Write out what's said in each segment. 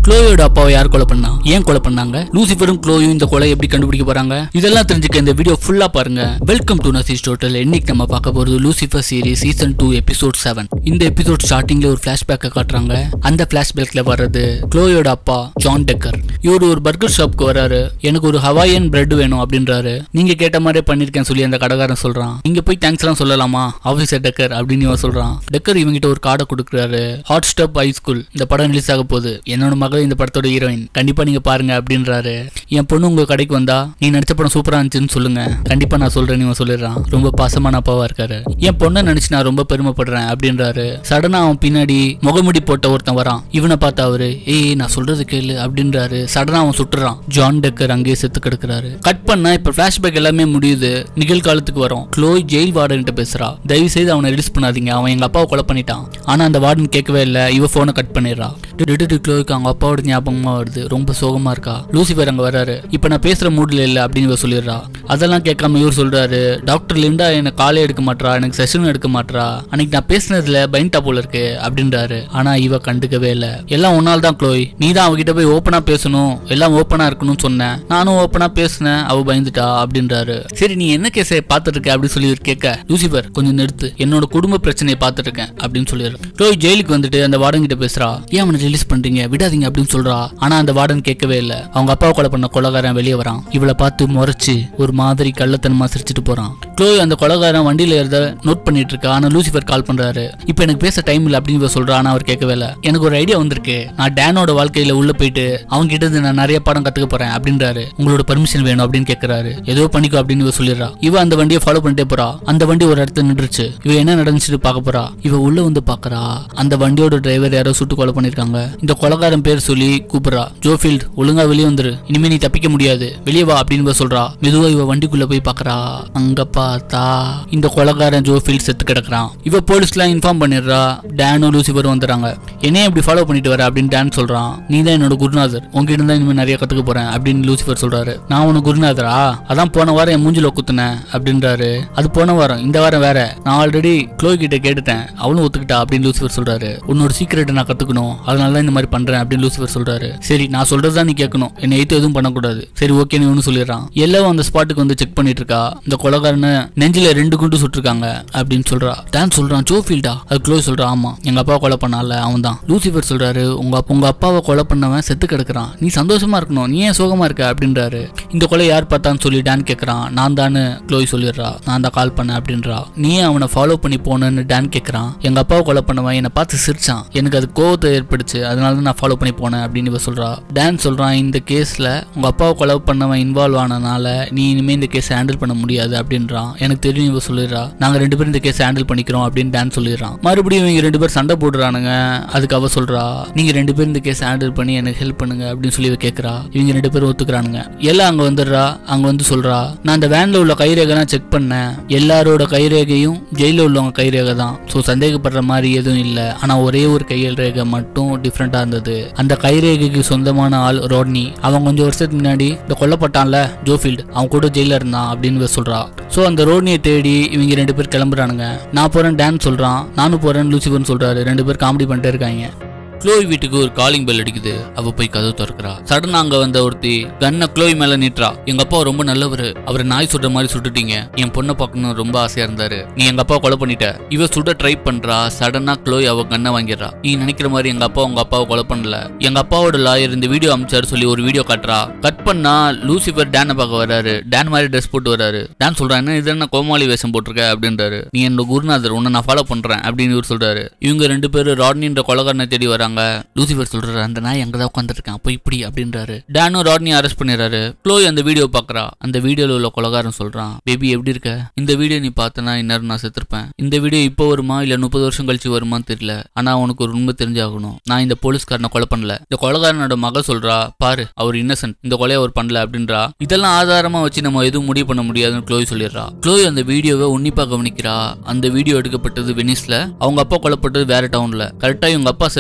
க்ளோயோட அப்பாவை யார் கொலை பண்ணா, ஏன் கொலை பண்ணாங்க, லூசிஃபரும் க்ளோயும் இந்த கொலை எப்படி கண்டுபிடிக்க போறாங்க, இதெல்லாம் தெரிஞ்சுக்க இந்த வீடியோ ஃபுல்லா பாருங்க. Welcome to Naseer storyteller. இன்னைக்கு நம்ம பார்க்க போறது லூசிஃபர் சீரிஸ் சீசன் 2 எபிசோட் 7. இந்த எபிசோட் ஸ்டார்டிங்ல ஒரு பிளாஷ்பேக்கை காட்டுறாங்க. அந்த பிளாஷ்பேக்ல வர்றது க்ளோயோட அப்பா ஜான் டெக்கர். இவர் ஒரு பர்கர் ஷாப்க்கு வராரு. எனக்கு ஒரு ஹவாயன் பிரெட் வேணும் அப்படின்றாரு. நீங்க கேட்ட மாதிரியே பண்ணிருக்கேன் சொல்லி அந்த கடைக்காரன் சொல்றான். இங்க போய் தேங்க்ஸ் எல்லாம் சொல்லலாமா ஆபீசர் டெக்கர் அப்படின்னு இவன் சொல்றான். டெக்கர் இவங்கிட்ட ஒரு கார்டை கொடுக்குறாரு. ஹாட் ஸ்டாப் ஹை ஸ்கூல் இந்த படம் ரிலீஸ் ஆக போகுது, என்னோட மகள் இந்த படத்தோட ஹீரோயின், கண்டிப்பா நீங்க பாருங்க அப்படின்றாரு. என் பொண்ணு உங்க கடைக்கு வந்தா நீ நடிச்ச படம் சூப்பரா இருந்துச்சுன்னு சொல்லுங்க, கண்டிப்பா நான் சொல்றேன்னு இவன் சொல்லிடுறான். ரொம்ப பாசமான அப்பாவா இருக்காரு. என் பொண்ணை நினைச்சு நான் ரொம்ப பெருமைப்படுறேன் அப்படின்றாரு. சடனா அவன் பின்னாடி முகமுடி போட்ட ஒருத்தன் வரான். இவனை பார்த்தா அவரு ஏய் நான் சொல்றது கேளு அப்படின்றாரு. சடனா அவன் சுட்டுறான். ஜான் டெக்கர் அங்கேயே செத்து கிடக்குறாரு. கட் பண்ணா இப்ப பிளாஷ்பேக் எல்லாமே முடியுது. நிகழ்காலத்துக்கு வரும். க்ளோய் ஜெயில் வார்டன் பேசுறா. தயவு செய்து அவனை ரிலீஸ் பண்ணாதீங்க, அவன் எங்க அப்பாவை கொலை பண்ணிட்டான். ஆனா அந்த வார்டன் கேட்கவே இல்லை. இவ போனை கட் பண்ணிடுறா. க்ளோய்க்கு அவங்க அப்பாவோட ஞாபகமா வருது. ரொம்ப சோகமா இருக்கா. லூசிஃபர் அங்க வராரு. இப்ப நான் பேசுற மூட்ல இல்ல அப்படின்னு இவ சொல்லிடுறா. அதெல்லாம் கேட்காம இவர் சொல்றாரு, டாக்டர் லிண்டா எனக்கு காலே எடுக்க மாட்டா, எனக்கு செஷன் எடுக்க மாட்டா, அன்னைக்கு நான் பேசினதுல பயன்டா போல இருக்கு அப்படின்றாரு. ஆனா இவ கண்டுக்கவே இல்ல. எல்லாம் உன்னால தான் க்ளோய், நீ தான் அவகிட்ட போய் ஓப்பனா பேசணும், எல்லாம் ஓப்பனா இருக்கணும்னு சொன்னேன், நானும் ஓப்பனா பேசினேன், அவ பயந்துட்டா அப்படின்றாரு. சரி நீ என்ன கேஸை பார்த்துட்டு இருக்க அப்படின்னு சொல்லி கேட்க, லூசிஃபர் கொஞ்சம் நிறுத்து, என்னோட குடும்ப பிரச்சனையை பார்த்துட்டு இருக்கேன் அப்படின்னு சொல்லிடுறேன். க்ளோய் ஜெயிலுக்கு வந்துட்டு அந்த வார்டன் கிட்ட பேசுறா. ஏன் அவனை ரிலீஸ் பண்றீங்க, விடாதீங்க அப்படின்னு சொல்றா. ஆனா அந்த வார்டன் கேட்கவே இல்ல. அவங்க அப்பாவை கொலை பண்ண கொலைகாரன் வெளியே வரான். இவளை பார்த்து முறைச்சு ஒரு மாதிரி கள்ளத்தனமா சிரிச்சிட்டு போறான். க்ளோய் அந்த கொலைகாரன் வண்டியில ஏறத நோட் பண்ணிட்டு இருக்கா. ஆனா லூசிஃபர் கால் பண்றாரு. இப்ப எனக்கு பேச டைம் இல்ல அப்படின்னு சொல்றா. ஆனா அவர் கேட்கவே இல்ல. எனக்கு ஒரு ஐடியா வந்திருக்கு, நான் டேனோட வாழ்க்கையில உள்ள போயிட்டு அவங்க கிட்ட இருந்து நான் நிறைய பாடம் கத்துக்க போறேன் அப்படின்றாரு. உங்களோட பர்மிஷன் வேணும் அப்படின்னு கேட்கறாரு. ஏதோ பண்ணிக்கோ அப்படின்னு இவ சொல்லிடுறா. இவ அந்த வண்டியை ஃபாலோ பண்ணிட்டே போறா. அந்த வண்டி ஒரு இடத்துல நின்றுச்சு. இவ என்ன நடந்துச்சு பார்க்க போறா. இவ உள்ள வந்து பாக்குறா. அந்த வண்டியோட டிரைவர் யாரோ சுட்டு கொலை பண்ணிருக்காங்க. இந்த கொலைகாரன் பேர் சொல்லி கூப்பிடுறா. ஜோஃபீல்ட் ஒழுங்கா வெளியே வந்துரு, இனிமே நீ தப்பிக்க முடியாது, வெளியே வா அப்படின்னு சொல்றா. மெதுவா இவ வண்டிக்குள்ள போய் பாக்குறா. அங்க பார்த்தா இந்த கொலைகாரன் ஜோஃபீல்ட் செத்து கிடக்குறான். இவ போலீஸ்லாம் இன்ஃபார்ம் பண்ணிடுறா. டேனும் லூசிஃபர் வந்துறாங்க. என்னைய இப்படி ஃபாலோ பண்ணிட்டு வர அப்படின்னு டேன் சொல்றான். நீ தான் என்னோட குருநாதர், உங்ககிட்ட இருந்தா இனிமே நிறைய கத்துக்க போறேன் அப்படின்னு லூசிஃபர் சொல்றாரு. நான் உனக்கு குருநாதரா, அதான் போன வாரம் என் மூஞ்சில குத்துனேன் அப்படின்றாரு. அது போன வாரம், இந்த வாரம் வேற, நான் ஆல்ரெடி க்ளோய் கிட்ட கேட்டுட்டேன், அவளும் ஒத்துக்கிட்டா அப்படின்னு லூசிஃபர் சொல்றாரு. உன்னோட சீக்கிரட்டை நான் கத்துக்கணும், அதனாலதான் இந்த மாதிரி பண்றேன் அப்படின்னு லூசிஃபர் சொல்றாரு. சரி நான் சொல்றதுதான் நீ கேட்கணும், என்னை எய்த்து எதுவும் பண்ணக்கூடாது, சரி ஓகேன்னு இவனு சொல்லிடுறான். எல்லாம் அந்த ஸ்பாட்டுக்கு வந்து செக் பண்ணிட்டு இருக்கா. இந்த கொலைகாரனை நெஞ்சில 2 குண்டு சுட்டிருக்காங்க அப்படின்னு சொல்றா. டான் சொல்றான் ஜோஃபீல்டா. அது க்ளோய் சொல்றா. ஆமா எங்க அப்பாவை கொலை பண்ணால அவன் தான். லூசிஃபர் சொல்றாரு, உங்க அப்பாவை கொலை பண்ணவன் செத்து கிடக்குறான், நீ சந்தோஷமா இருக்கணும், நீ ஏன் சோகமா இருக்க அப்படின்றாரு. இந்த கொலை யார் பார்த்தான்னு சொல்லி டான் கேட்கறான். நான் தானு க்ளோய் சொல்லிடுறா. நான் தான் கால் பண்ண அப்படின்றா. நீ அவனை ஃபாலோ பண்ணி போனன்னு டான் கேட்கறான். எங்க அப்பாவை கொலை பண்ணவன் என்னை பார்த்து சிரிச்சான், எனக்கு அது கோவத்தை ஏற்படுச்சு, அதனால தான் நான் ஃபாலோ பண்ணி போனேன் அப்படின்னு இவ சொல்றா. டான் சொல்றான், இந்த கேஸ்ல உங்க அப்பாவை கொலை பண்ணவன் இன்வால்வ் ஆனனால நீ இனிமே இந்த கேஸ் ஹேண்டில் பண்ண முடியாது அப்படின்றான். எனக்கு தெரியும் இவ சொல்லிடுறா. நாங்க 2 பேரும் இந்த கேஸ் ஹேண்டில் பண்ணிக்கிறோம் அப்படின்னு டான் சொல்லிடுறான். மறுபடியும் இவங்க 2 பேர் சண்டை போடுறானுங்க. அதுக்கு அவ சொல்றா, நீங்க 2 பேரும் இந்த கேஸ் ஹேண்டில் பண்ணி எனக்கு ஹெல்ப் பண்ணுங்க அப்படின்னு சொல்லி கேட்கறா. இவங்க 2 பேரும் ஒத்துக்கிறானுங்க. எல்லாம் அங்க வந்துடுறா. அங்க வந்து சொல்றா, நான் அந்த வேன்ல உள்ள கைரேகைலாம் செக் பண்ணேன், எல்லாரோட கைரேகையும் ஜெயில உள்ளவங்க கைரேகை தான், ஸோ சந்தேகப்படுற மாதிரி எதுவும் இல்லை. ஆனா ஒரே ஒரு கையல் ரேகை மட்டும் டிஃப்ரெண்டா இருந்தது. அந்த கைரேகைக்கு சொந்தமான ஆள் ரோட்னி. அவன் கொஞ்சம் வருஷத்துக்கு முன்னாடி இந்த கொல்லப்பட்டான்ல ஜோஃபீல்ட், அவன் கூட ஜெயில இருந்தான் அப்படின்னு சொல்றா. சோ அந்த ரோட்னியை தேடி இவங்க 2 பேர் கிளம்புறானுங்க. நான் போறேன் டான் சொல்றான். நானும் போறேன் லூசிஃபர்னு சொல்றாரு. 2 பேர் காமெடி பண்ணிட்டே இருக்காங்க. க்ளோய் வீட்டுக்கு ஒரு காலிங் பெல் அடிக்குது. அவ போய் கதவு திறக்கிறா. சடனா அங்க வந்த ஒருத்தி கண்ண க்ளோய் மேல நீட்டுறா. எங்க அப்பா ரொம்ப நல்லவரு, அவரை நாய் சுடுற மாதிரி சுட்டுட்டீங்க, என் பொண்ணை பார்க்கணும் ரொம்ப ஆசையா இருந்தாரு, நீ எங்க அப்பா கொலை பண்ணிட்ட. இவ சுட ட்ரை பண்றா. சடனா க்ளோய் அவ கண்ணை வாங்கிடுறா. நீ நினைக்கிற மாதிரி எங்க அப்பா உங்க அப்பாவை கொலை பண்ணல, எங்க அப்பாவோட லாயர் இந்த வீடியோ அமிச்சாரு சொல்லி ஒரு வீடியோ காட்டுறா. கட் பண்ணா லூசிஃபர் டேனை பார்க்க வராரு. டேன் மாதிரி ட்ரெஸ் போட்டு வராரு. டேன் சொல்றான், என்ன இது என்ன கோமாளி வேஷம் போட்டிருக்க அப்படின்றாரு. நீ என்னோட குருநாதர், உன்னை நான் ஃபாலோ பண்றேன் அப்படின்னு இவர் சொல்றாரு. இவங்க 2 பேரும் ராட்னின்ற கொலைகாரனை தேடி வராங்க. லூசிஃபர் சொல்றாரு, அந்த நாய் அங்கதான் உட்காந்துருக்கான், அப்போ இப்படி அப்படின்றாரு. டேனும் ராட்னியை அரெஸ்ட் பண்ணிடுறாரு. க்ளோய் அந்த வீடியோ பாக்குறா. அந்த வீடியோல உள்ள கொலைகாரன் சொல்றான், பேபி எப்படி இருக்க, இந்த வீடியோ நீ பார்த்தனா இந்நேரம் நான் செத்துருப்பேன். இந்த வீடியோ இப்போ வருமா இல்ல 30 வருஷம் கழிச்சு வருமான்னு தெரியல, ஆனா உனக்கு ஒரு உண்மை தெரிஞ்சாகணும், நான் இந்த போலீஸ்காரனை கொலை பண்ணல. இந்த கொலைகாரனோட மக சொல்றா, பாரு அவர் இன்னசென்ட், இந்த கொலையை அவர் பண்ணல அப்படின்றா. இதெல்லாம் ஆதாரமா வச்சு நம்ம எதுவும் முடிவு பண்ண முடியாதுன்னு க்ளோய் சொல்லிடுறா. க்ளோய் அந்த வீடியோவை உன்னிப்பா கவனிக்கிறா. அந்த வீடியோ எடுக்கப்பட்டது வெனிஸ்ல, அவங்க அப்பா கொலைப்பட்டது வேற டவுன்ல. கரெக்டா இவங்க அப்பா செத்த விட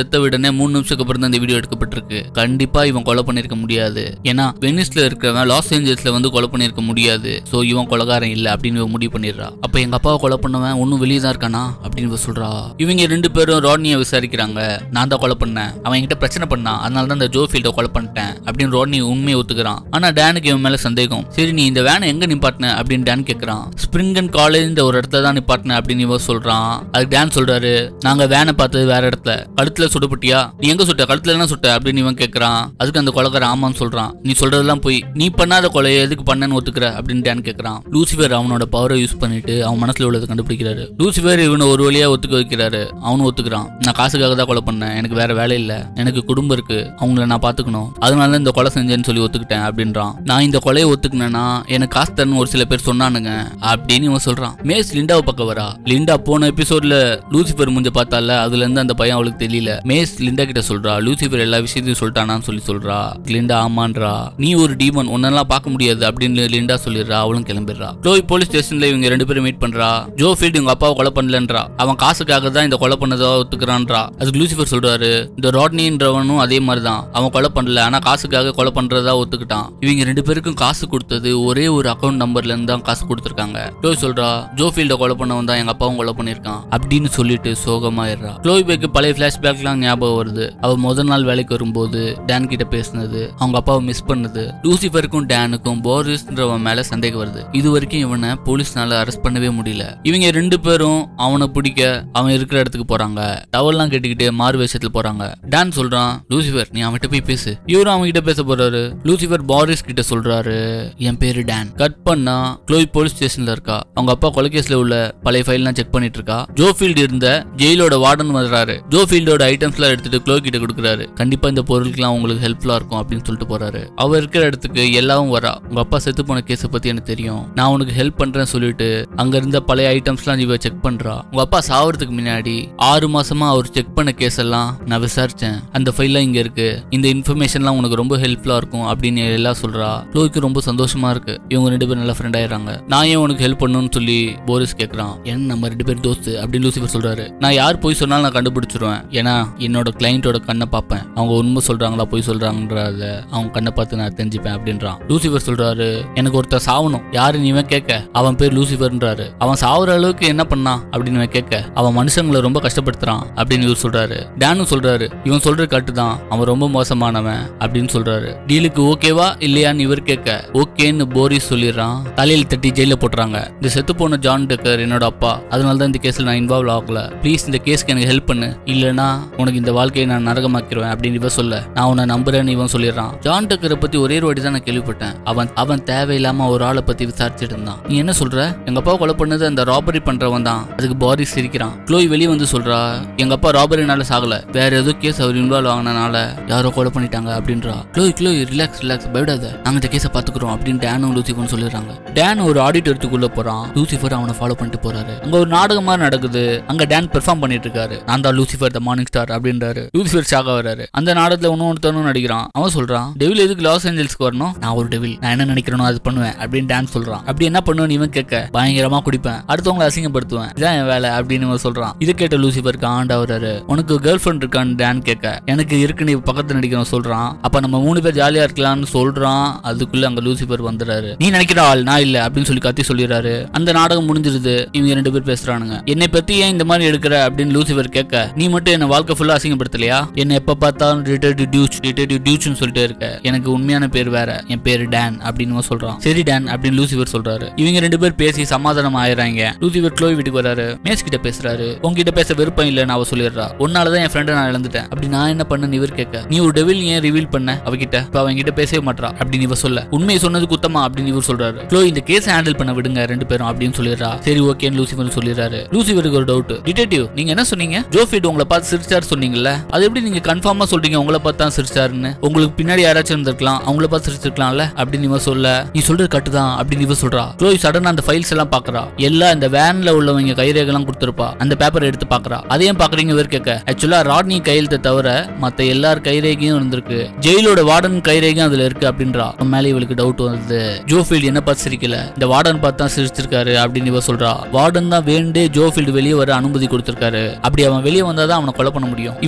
உடனே 3 நிமிஷத்துக்கு அப்புறம் தான் இந்த வீடியோ எடுக்கப்பட்டிருக்கு. கண்டிப்பா இவன் கொலை பண்ணிருக்க முடியாது. ஏன்னா வெனிஸ்ல இருக்கிறவன் லாஸ் ஏஞ்சல்ஸ்ல வந்து கொலை பண்ணிருக்க முடியாது. சோ இவன் கொலைகாரன் இல்ல அப்படின்னு இவன் முடிவு பண்ணிடுறா. அப்ப எங்க அப்பாவை கொலை பண்ணவன் ஒன்னும் வெளியே தான் இருக்கானா அப்படின்னு சொல்றா. இவங்க 2 பேரும் ராட்னியை விசாரிக்கிறாங்க. நான் தான் கொலை பண்ணேன், அவன் என்கிட்ட பிரச்சனை பண்ணான், அதனால தான் இந்த ஜோஃபீல்ட கொலை பண்ணிட்டேன் அப்படின்னு ராட்னி உண்மையை ஒத்துக்கிறான். ஆனா டேனுக்கு இவன் மேல சந்தேகம். சரி நீ இந்த வேனை எங்க நிப்பாட்டின அப்படின்னு டேன் கேட்கறான். ஸ்பிரிங்கன் காலேஜ் இந்த ஒரு இடத்துல தான் நிப்பாட்டின அப்படின்னு இவன் சொல்றான். அதுக்கு டேன் சொல்றாரு, நாங்க வேனை பார்த்தது வேற இடத்துல. கழுத்துல சுடப்பட்டியா? நீ எங்க சுட்ட? கழுத்துல என்ன சுட்ட அப்படின்னு இவன் கேட்கறான். அதுக்கு அந்த கொலைகாரன் ஆமான்னு சொல்றான். நீ சொல்றதெல்லாம் போய், நீ பண்ணாத கொலையை எதுக்கு பண்ணன்னு ஒத்துக்கிற அப்படின்னு டேன் கேட்கறான். லூசிஃபர் அவனோட பவரை யூஸ் பண்ணிட்டு அவன் மனசுல உள்ளதை கண்டுபிடிக்கிறாரு. லூசிஃபர் இவனை ஒரு வழியா ஒத்துக்க வைக்கிறாரு. அவனும் ஒத்துக்கிறான். நான் காசுக்காக தான் கொலை பண்ணேன், எனக்கு வேற வேலை இல்ல, எனக்கு குடும்பம் இருக்கு, அவங்கள நான் பாத்துக்கணும், அதனால இந்த கொலை செஞ்சேன்னு சொல்லி ஒத்துக்கிட்டேன் அப்படின்றான். நான் இந்த கொலையை ஒத்துக்கினேன்னா எனக்கு காசு தரணும் ஒரு சில பேர் சொன்னானுங்க அப்படின்னு இவன் சொல்றான். மேஸ் லிண்டாவை பக்கம் வரா. லிண்டா போன எபிசோட்ல லூசிஃபர் முஞ்ச பார்த்தால, அதுல இருந்து அந்த பையன் அவளுக்கு தெரியல. மேஸ் லிண்டா கிட்ட சொல்றா, லூசிஃபர் எல்லா விஷயத்தையும் சொல்லிட்டானான்னு சொல்லி சொல்றா. லிண்டா ஆமான்றா. நீ ஒரு டீமன், உன்னெல்லாம் பார்க்க முடியாது அப்படின்னு லிண்டா சொல்லிடுறா. அவளும் கிளம்பிடுறா. க்ளோய் போலீஸ் ஸ்டேஷன்ல இவங்க 2 பேரும் மீட் பண்றா. ஜோஃபீல்ட் இவங்க அப்பாவை கொலை பண்ணலன்றா. அவன் காசுக்காக தான் இந்த கொலை பண்ணதா ஒத்துக்கிறான்றா. அதுக்கு லூசிஃபர் சொல்றாரு, இந்த ராட்னின்றவனும் அதே மாதிரிதான், அவன் கொலை பண்ணல, ஆனா காசுக்காக கொலை பண்றதா ஒத்துக்கிட்டான். இவங்க 2 பேருக்கும் காசு கொடுத்தது ஒரே ஒரு அக்கௌண்ட் நம்பர்ல இருந்து தான் காசு கொடுத்திருக்காங்க. க்ளோய் சொல்றா, ஜோஃபீல்ட கொலை பண்ணவன் தான் எங்க அப்பாவும் கொலை பண்ணிருக்கான் அப்படின்னு சொல்லிட்டு சோகமாயிடுறா. க்ளோய் பேக்கு பழைய பிளாஷ்பேக்லாம் ஞாபகம் வருது. அவ முதல் நாள் வேலைக்கு வரும்போது டேன் கிட்ட பேசினது, அவங்க அப்பாவை மிஸ் பண்ணது. லூசிஃபருக்கும் டேனுக்கும் போரிஸ்ன்றவன் மேல சந்தேகம் வருது. இது வரைக்கும் இவனை போலீஸ்னால அரெஸ்ட் பண்ணவே முடியல. இவங்க 2 பேரும் அவனை பிடிக்க அவன் இருக்கிற இடத்துக்கு போறாங்க. டவல்லாம் கட்டிக்கிட்டு மாறு வேஷத்துல போறாங்க. டான் சொல்றான், லூசிஃபர் நீ அவன்கிட்ட போய் பேசு. இவரும் அவங்க கிட்ட பேச போறாரு. லூசிஃபர் பாரிஸ் கிட்ட சொல்றாரு, என் பேரு டான். கட் பண்ணா க்ளோய் போலீஸ் ஸ்டேஷன்ல இருக்கா. அவங்க அப்பா கொலைகேஸ்ல உள்ள பழைய ஃபைல்லாம் செக் பண்ணிட்டு இருக்கா. ஜோஃபீல்ட் இருந்த ஜெயிலோட வார்டன் வர்றாரு. ஜோஃபீல்டோட ஐட்டம்ஸ் எல்லாம் எடுத்துட்டு க்ளோய் கிட்ட கொடுக்குறாரு. கண்டிப்பா இந்த பொருட்கள்லாம் உங்களுக்கு ஹெல்ப்ஃபுல்லா இருக்கும் அப்படின்னு சொல்லிட்டு போறாரு. அவர் இருக்கிற இடத்துக்கு எல்லாரும் வரா. உங்க அப்பா செத்து போன கேஸை பத்தி எனக்கு தெரியும், நான் உனக்கு ஹெல்ப் பண்றேன்னு சொல்லிட்டு அங்க இருந்த பழைய ஐட்டம்ஸ்லாம் இவ செக் பண்றா. உங்க அப்பா சாவறதுக்கு முன்னாடி 6 மாசமா அவர் செக் பண்ண கேஸ் எல்லாம் நான் விசாரிச்சேன். அந்த ஃபைல்லாம் இங்க இருக்கு, இந்த இன்ஃபர்மேஷன்லாம் உனக்கு ரொம்ப ஹெல்ப்ஃபுல்லா இருக்கும் அப்படின்னு எல்லாம் சொல்றா. க்ளோய்க்கு ரொம்ப சந்தோஷமா இருக்கு. இவங்க 2 பேரும் நல்ல ஃப்ரெண்ட் ஆயிடுறாங்க. நான் ஏன் உனக்கு ஹெல்ப் பண்ணணும்னு சொல்லி போரிஸ் கேட்கறான். ஏன்னா நம்ம 2 பேர் தோஸ்து அப்படின்னு லூசிஃபர் சொல்றாரு. நான் யார் போய் சொன்னாலும் நான் கண்டுபிடிச்சிருவேன், ஏன்னா என்னோட கிளைண்டோட கண்ணை பார்ப்பேன், அவங்க உண்மை சொல்றாங்களா போய் சொல்றாங்கன்றத அவங்க கண்ணை பார்த்து நான் தெரிஞ்சுப்பேன் அப்படின்றான். லூசிஃபர் சொல்றாரு, எனக்கு ஒருத்தர் சாவணும், யாருன்னு இவன் கேட்க அவன் பேர் லூசிஃபர்ன்றாரு. அவன் சாவுற அளவுக்கு என்ன பண்ணா அப்படின்னு கேட்க அவன் மனுஷங்களை ரொம்ப கஷ்டப்படுத்துறான் அப்படின்னு இவர் சொல்றாரு. டேனும் சொல்றாரு, இவன் சொல்ற கட்டு தான், அவன் ரொம்ப மோசமானவன் அப்படின்னு சொல்றாரு. டீலுக்கு ஓகேவா இல்லையான்னு இவர் கேட்க ஓகேன்னு போரிஸ் சொல்லிடுறான். தலையில் தட்டி ஜெயில போட்டுறாங்க. இந்த செத்து போன ஜான் டக்கர் என்னோட அப்பா, அதனால தான் இந்த கேஸ்ல நான் இன்வால்வ் ஆகல, ப்ளீஸ் இந்த கேஸ்க்கு எனக்கு ஹெல்ப் பண்ணு, இல்லைன்னா உனக்கு இந்த வாழ்க்கையை நான் நரகமாக்கிடுவேன் அப்படின்னு இவன் சொல்ல நான் உன்னை நம்புறேன்னு இவன் சொல்லிடுறான். ஜான் டக்கரை பத்தி ஒரே ஒரு வாட்டி தான் நான் கேள்விப்பட்டேன். அவன் தேவையில்லாம ஒரு ஆளை பத்தி விசாரிச்சுட்டு இருந்தான். நீ என்ன சொல்ற? எங்க அப்பா கொலை பண்ணது அந்த ராபரி பண்றவன் தான். அதுக்கு பாரிஸ் சிரிக்கிறான். க்ளோய் வெளியே வந்து சொல்றா, எங்க அப்பா ராபரினால சாகல, வேற ஏதோ கேஸ் அவர் இன்வால்வ் ஆகினால யாரோ கொலை பண்ணிட்டாங்க அப்படின்றா. க்ளோய் ரிலாக்ஸ் பயப்படாத, நாங்க இந்த கேஸை பாத்துக்கிறோம் அப்படின்னு டேனும் லூசிஃபர் சொல்லிடுறாங்க. டேன் ஒரு ஆடிட்டோரியத்துக்குள்ள போறான். லூசிஃபர் அவனை ஃபாலோ பண்ணிட்டு போறாரு. அங்க ஒரு நாடகம் மாதிரி நடக்குது. அங்க டேன் பெர்ஃபார்ம் பண்ணிட்டு இருக்காரு. நான் தான் லூசிஃபர் த மார்னிங் ஸ்டார் அப்படின்றாரு. லூசிஃபர் ஷாக் ஆகுறாரு. அந்த நாடகத்துல ஒன்னொருத்தனும் நடிக்கிறான். அவன் சொல்றான், டெவில் எதுக்கு லாஸ் ஏஞ்சல்ஸ்க்கு வரணும்? நான் ஒரு டெவில், நான் என்ன நினைக்கிறேனோ அது பண்ணுவேன் அப்படின்னு டான் சொல்றான். அப்படி என்ன பண்ணுவேன்னு இவன் கேட்க பயங்கரமா குடிப்பேன், அடுத்தவங்களை அசிங்கப்படுத்துவேன், இதான் என் வேலை அப்படின்னு இவன் சொல்றான். இது கேட்ட லூசிஃபருக்கு ஆண்டாவறாரு. உனக்கு கேர்ள் ஃப்ரெண்ட் இருக்கான்னு டான் கேட்க எனக்கு இருக்குன்னு பக்கத்துல நடிக்கிறவன் சொல்றான். அப்ப நம்ம 3 பேர் ஜாலியா இருக்கலாம்னு சொல்றான். அதுக்குள்ள அங்க லூசிஃபர் வந்துறாரு. நீ நினைக்கிற ஆள் நான் இல்ல அப்படின்னு சொல்லி கத்தி சொல்லிடுறாரு. அந்த நாடகம் முடிஞ்சிருது. இவங்க 2 பேர் பேசுறானுங்க. என்னை பத்தி ஏன் இந்த மாதிரி எடுக்கிற அப்படின்னு லூசிஃபர் கேட்க, நீ மட்டும் என்ன வாழ்க்கை ஃபுல்லா அசிங்கப்படுத்தலையா? என்ன எப்ப பார்த்தாலும் டிடெக்டிவ் டியூச்னு சொல்லிட்டே இருக்க, எனக்கு உண்மையான பேர் வேற, என் பேரு டான் அப்படின்னு சொல்றான். சரி டான் அப்படின்னு லூசிஃபர் சொல்றாரு. இவங்க 2 பேர் பேசி சமாதானம் ஆயிடுறாங்க. லூசிஃபர் க்ளோய் வீட்டுக்கு வராரு. மேஸ் கிட்ட பேசுறாரு. உங்ககிட்ட பேச விருப்பம் இல்லைன்னு அவ சொல்லிடுறா. உன்னாலதான் என் ஃப்ரெண்டை நான் இழந்துட்டேன், அப்படி நான் என்ன பண்ணு இவர் கேட்க, நீ ஒரு டெவில் ஏன் ரிவீல் பண்ண அவகிட்ட? இப்ப அவங்கிட்ட பேசவே மாட்டா அப்படின்னு இவ சொல்ல, உண்மையை சொன்னது குத்தமா அப்படின்னு இவர் சொல்றாரு. க்ளோய் இந்த கேஸ் ஹேண்டில் பண்ண விடுங்க 2 பேரும் அப்படின்னு சொல்லிடுறா. சரி ஓகேன்னு லூசிஃபர் சொல்லிடுறாரு. லூசிஃபருக்கு ஒரு டவுட். டிடெக்டிவ் நீங்க என்ன சொன்னீங்க? ஜோஃபீல்ட் உங்களை பார்த்து சிரிச்சார் சொன்னீங்கல்ல, அது எப்படி நீங்க கன்ஃபார்மா சொல்றீங்க உங்களை பார்த்து தான் சிரிச்சாருன்னு? உங்களுக்கு பின்னாடி யாராச்சும் இருந்திருக்கலாம், அவங்கள பார்த்து சிரிச்சிருக்கலாம்ல அப்படின்னு இவ சொல்ல, நீ சொல்றது கட்டு தான் அப்படின்னு இவ சொல்றா. க்ளோய் சடனா அந்த ஃபைல்ஸ் எல்லாம் பாக்குறா. எல்லாம் இந்த வேன்ல உள்ளவங்க கைரேகைலாம் கொடுத்திருப்பா. அந்த பேப்பர் எடுத்து பாக்குறா. அதையும் பாக்குறீங்க இவர் கேட்க, ஆக்சுவலா ராட்னி கையெழுத்தை தவிர மத்த எல்லார் கைரேகையும் இருந்திருக்கு, ஜெயிலோட வார்டன் கைரேகையும் அதுல இருக்கு அப்படின்றா. மேலே இவளுக்கு டவுட் வருது. ஜோஃபீல்ட் என்ன பார்த்து சிரிக்கல, இந்த வார்டன் பார்த்து தான் சிரிச்சிருக்காரு அப்படின்னு இவ சொல்றா. வார்டன் தான் வேண்டே ஜோஃபீல்ட் வெளியே வர அனுமதி கொடுத்திருக்காரு. அப்படி அவன் வெளியே வந்தாதான் அவனை கொலை பண்ண முடியும். இவ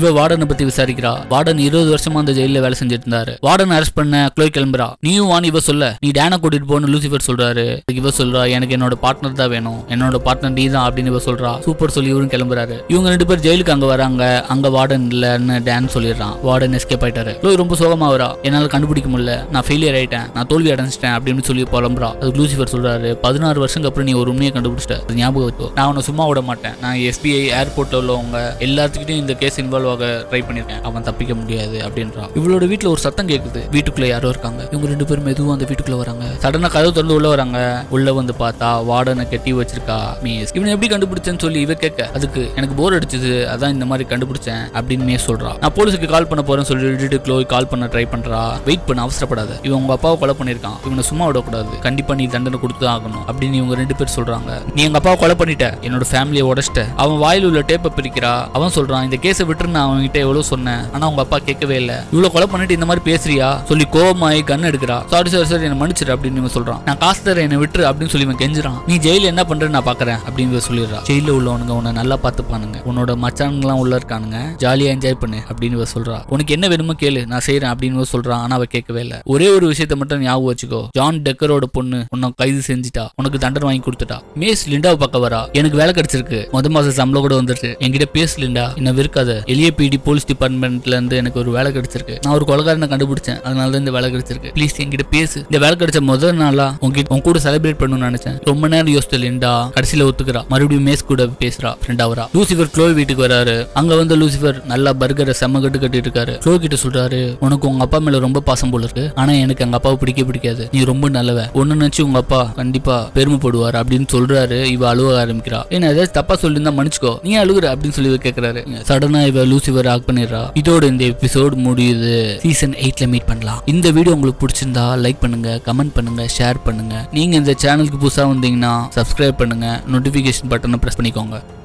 இவ வார்டனை பத்தி விசாரிக்கிறா. வார்டன் 20 வருஷமா அந்த ஜெயில வேலை செஞ்சுட்டு இருந்தாரு. வார்டன் அரெஸ்ட் பண்ண க்ளோய் கிளம்புறா. நீயும் வான்னு இவ சொல்ல, நீ டேனா கூட்டிட்டு போன்னு லூசிஃபர் சொல்றாரு. இவ சொல்றா, எனக்கு என்னோட பார்ட்னர் தான் வேணும், என்னோட பார்ட்னர் நீ தான் அப்படின்னு இவ சொல்றா. சூப்பர் சொல்லி இவரும் கிளம்புறாரு. இவங்க 2 பேர் ஜெயிலுக்கு அங்க வராங்க. அங்க வார்டன் இல்லன்னு டேன் சொல்லிடுறான். வார்டன் எஸ்கேப் ஆயிட்டாரு. க்ளோய் ரொம்ப சோகமா வரா. என்னால கண்டுபிடிக்க முடியல, நான் ஃபெயிலியர் ஆயிட்டேன், நான் தோல்வி அடைஞ்சிட்டேன் அப்படின்னு சொல்லி புலம்புறா. அது லூசிஃபர் சொல்றாரு, 16 வருஷத்துக்கு அப்புறம் நீ ஒரு உண்மையை கண்டுபிடிச்சிட்ட, ஞாபகம் வச்சோ, நான் உன்னை சும்மா விட மாட்டேன். நான் FBI ஏர்போர்ட்ல உள்ளவங்க எல்லாத்துக்கிட்டையும் இந்த கேஸ் இன்வால்வ் ஆக ட்ரை பண்ணிருக்கேன், அவன் தப்பிக்க முடியாது அப்படின்றான். இவளோட வீட்டுல ஒரு சத்தம் கேக்குது. வீட்டுக்குள்ள யாரோ இருக்காங்க. இவங்க 2 பேரும் மெதுவா அந்த வீட்டுக்குள்ள வராங்க. சடனா கதவு திறந்து உள்ள வராங்க. உள்ள வந்து பார்த்தா வார்டனை கட்டி வச்சிருக்கா மேஸ். இவனை எப்படி கண்டுபிடிச்சேன்னு சொல்லி இவ கேட்க, அதுக்கு எனக்கு போர் அடிச்சது, அதான் இந்த மாதிரி கண்டுபிடிச்சேன் அப்படின்னு மேஸ் சொல்றா. நான் போலீஸுக்கு கால் பண்ண போறேன்னு சொல்லிட்டு க்ளோய் கால் பண்ண ட்ரை பண்றா. வெயிட் பண்ண, அவசரப்படாத, இவன் உங்க அப்பாவை கொலை பண்ணிருக்கான், இவனை சும்மா விடக்கூடாது, கண்டிப்பா நீ தண்டனை கொடுத்து ஆகணும் அப்படின்னு இவங்க 2 பேர் சொல்றாங்க. நீ எங்க அப்பாவை கொலை பண்ணிட்ட, என்னோட ஃபேமிலியை உடைச்சிட்ட. அவன் வாயில் உள்ள டேப்பை பிரிக்கிறா. அவன் சொல்றான், இந்த கேஸை விட்டு நான் அவன் கிட்ட எவ்வளவு சொன்னேன், ஆனா உங்க அப்பா கேட்கவே இல்லை, இவ்வளவு கொலை பண்ணிட்டு இந்த மாதிரி பேசுறியா சொல்லி கோவமாயி கன் எடுக்கிறா. சாரி சார் சார் என்ன மன்னிச்சிரு அப்படின்னு இவன் சொல்றான். நான் காசு தர என்ன விட்டுரு அப்படின்னு சொல்லி இவன் கெஞ்சுறான். நீ ஜெயில என்ன பண்றேன்னு நான் பாக்குறேன் அப்படின்னு சொல்லிடுறா. ஜெயில உள்ளவனுங்க உன்னை நல்லா பாத்துப்பானுங்க, உன்னோட மச்சான்லாம் உள்ள இருக்கானுங்க, ஜாலியா என்ஜாய் பண்ணு அப்படின்னு இவ சொல்றா. உனக்கு என்ன வேணுமோ கேளு, நான் செய்யறேன் அப்படின்னு சொல்றான். ஆனா அவ கேட்கவே இல்லை. ஒரே ஒரு விஷயத்தை மட்டும் ஞாபகம் வச்சுக்கோ, ஜான் டெக்கரோட பொண்ணு உன்னை கைது செஞ்சுட்டா, உனக்கு தண்டனை வாங்கி கொடுத்துட்டா. மேஸ் லிண்டாவை பக்கம் வரா. எனக்கு வேலை கிடைச்சிருக்கு, மாசம் சம்பளம் கூட வந்துருச்சு, என்கிட்ட பேசு லிண்டா, என்ன விற்காத, LAPD போலீஸ் டிபார்ட்மெண்ட்ல இருந்து எனக்கு ஒரு வேலை கிடைச்சிருக்கு, நான் ஒரு கொலைகாரனை கண்டுபிடிச்சேன், அதனால இந்த வேலை கிடைச்சிருக்கு, ப்ளீஸ் என்கிட்ட பேசு. இந்த வேலை கிடைச்ச முதல் நாளா உன் கூட செலிப்ரேட் பண்ணணும்னு நினைச்சேன். ரொம்ப நேரம் யோசித்த லிண்டா கடைசியில ஒத்துக்கிறா. மறுபடியும் மேஸ் கூட பேசுறா, ஃப்ரெண்ட் ஆவரா. லூசிஃபர் க்ளோய் வீட்டுக்கு வராரு. அங்க வந்து லூசிஃபர் நல்லா பர்கரை செம்ம கட்டிட்டு இருக்காரு. க்ளோ கிட்ட சொல்றாரு, உனக்கு உங்க அப்பா மேல ரொம்ப பாசம் போல இருக்கு, ஆனா எனக்கு எங்க அப்பாவை பிடிக்காது, நீ ரொம்ப நல்லவ, ஒன்னு நினைச்சு உங்க அப்பா கண்டிப்பா பெருமைப்படுவார் அப்படின்னு சொல்றாரு. இவ அழுவ ஆரம்பிக்கிறா. ஏன்னா ஏதாச்சும் தப்பா சொல்லியிருந்தா மன்னிச்சுக்கோ, நீ அழுகுற அப்படின்னு சொல்லி கேட்கிறாரு. சடனா இவ லூசிஃபர் ஆக் பண்ணிடுறா. இதோட இந்த எபிசோட் முடியுது. சீசன் 8ல மீட் பண்ணலாம். இந்த வீடியோ உங்களுக்கு பிடிச்சிருந்தா லைக் பண்ணுங்க, கமெண்ட் பண்ணுங்க, ஷேர் பண்ணுங்க. நீங்க இந்த சேனலுக்கு புதுசா வந்தீங்கன்னா சப்ஸ்கிரைப் பண்ணுங்க, நோட்டிபிகேஷன் பட்டனை பிரஸ் பண்ணிக்கோங்க.